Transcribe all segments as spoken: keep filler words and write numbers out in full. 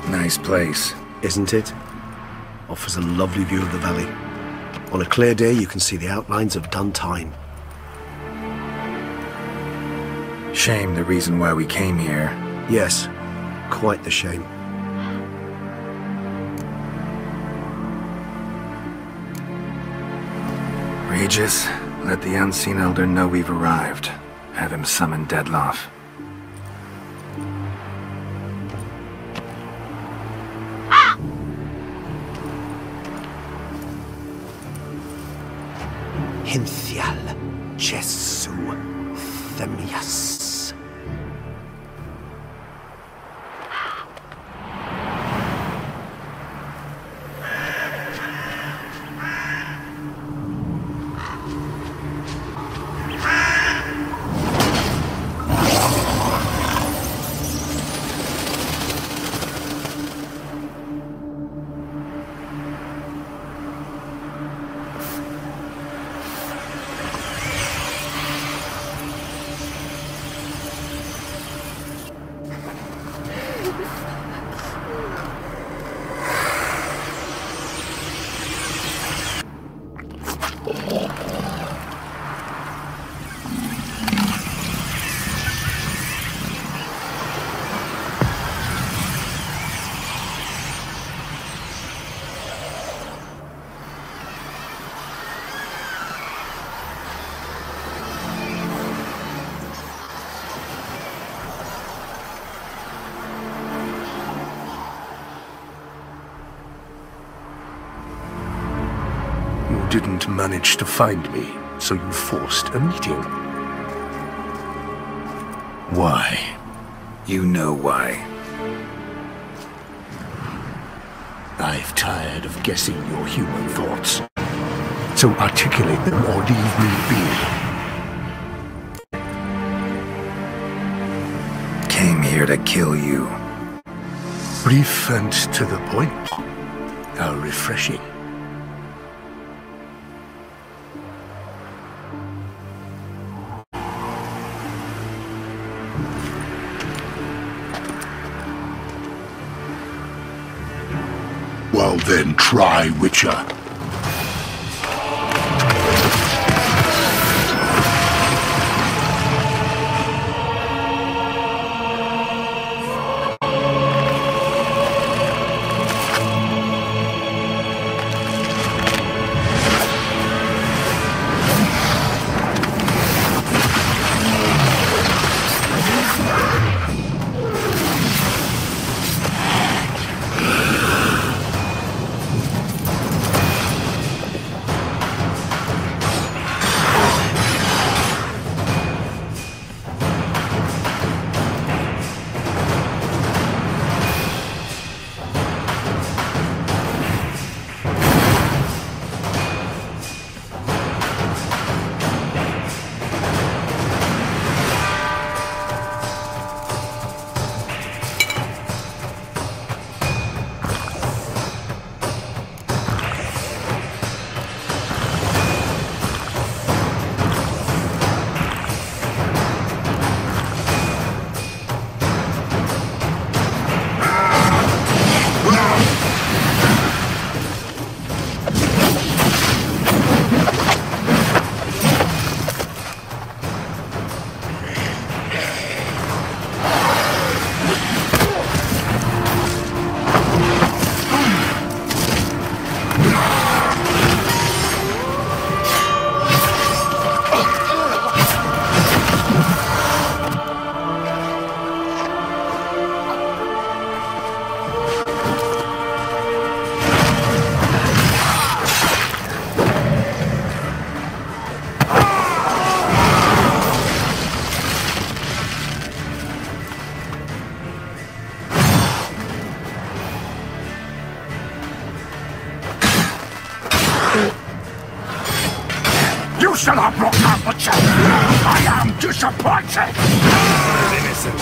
Nice place. Isn't it? Offers a lovely view of the valley. On a clear day, you can see the outlines of Duntine. Shame the reason why we came here. Yes, quite the shame. Regis, let the Unseen Elder know we've arrived. Have him summon Dettlaff. Hinthial Jesu Themias. You didn't manage to find me, so you forced a meeting. Why? You know why. I've tired of guessing your human thoughts. So articulate them or leave me be. Came here to kill you. Brief and to the point. How refreshing. Well then, try, Witcher. You shall have brought out the check! I am disappointed! Innocent.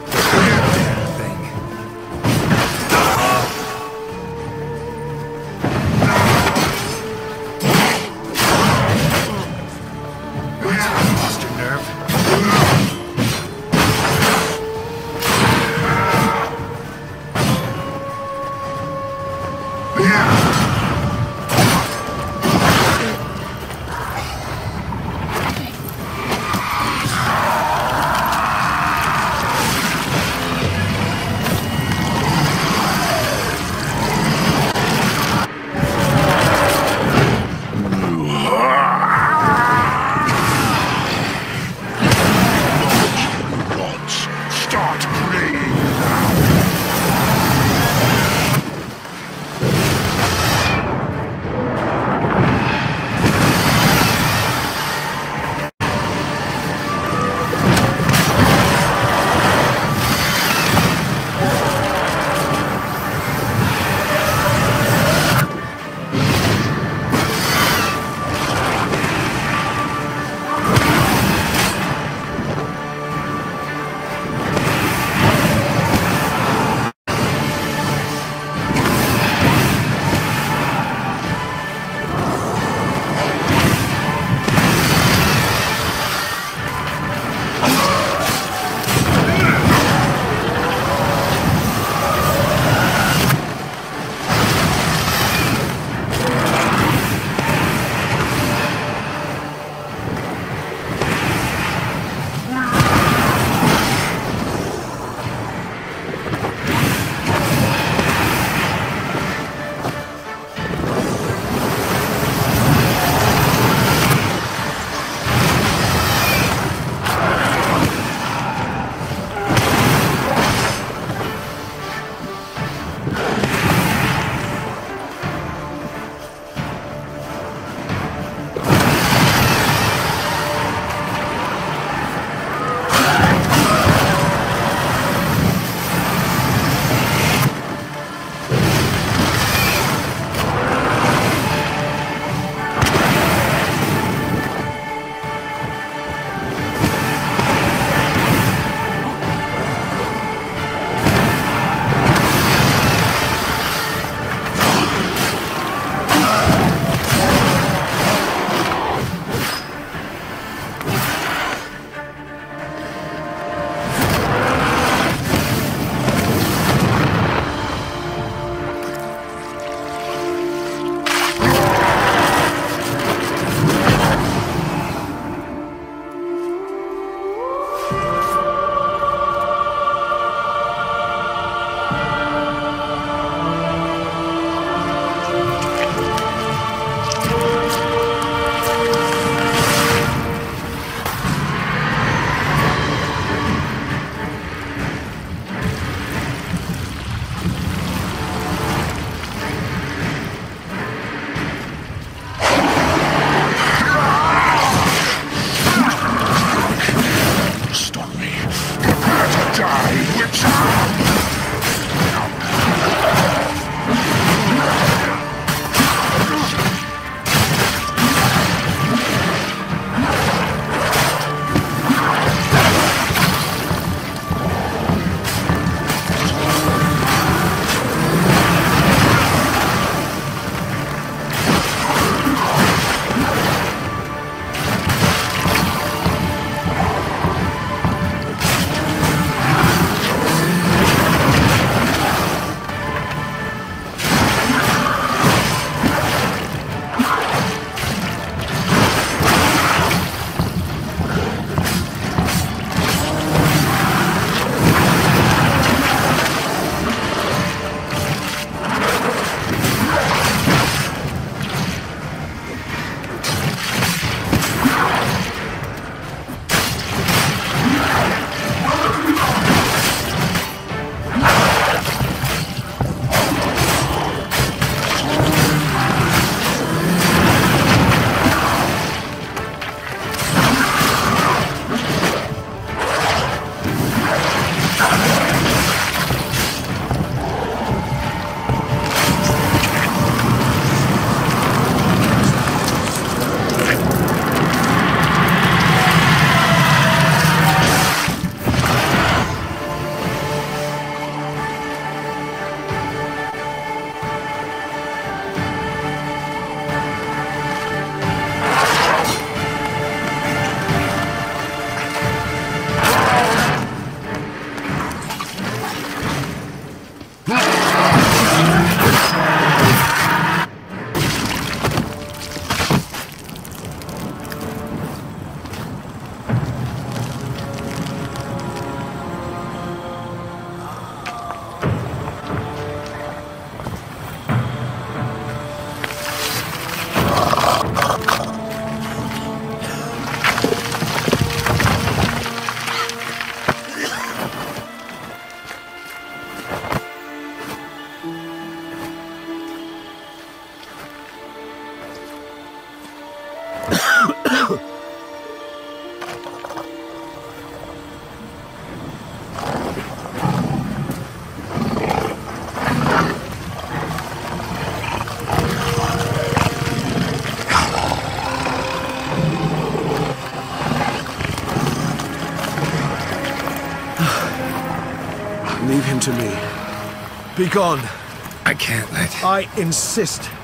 Weird thing. Lost your nerve? Die, Witcher! Leave him to me. Be gone. I can't let... I insist.